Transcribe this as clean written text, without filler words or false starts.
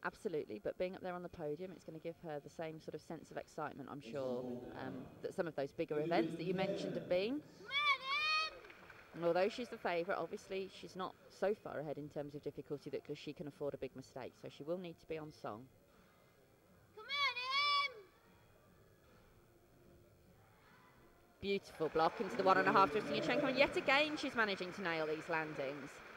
Absolutely, but being up there on the podium, it's going to give her the same sort of sense of excitement, I'm sure, that some of those bigger events that you mentioned have been. And although she's the favourite, obviously she's not so far ahead in terms of difficulty that she can afford a big mistake, so she will need to be on song. Come on, Em! Beautiful block into the 1.5 twisting Yachenko, and yet again she's managing to nail these landings.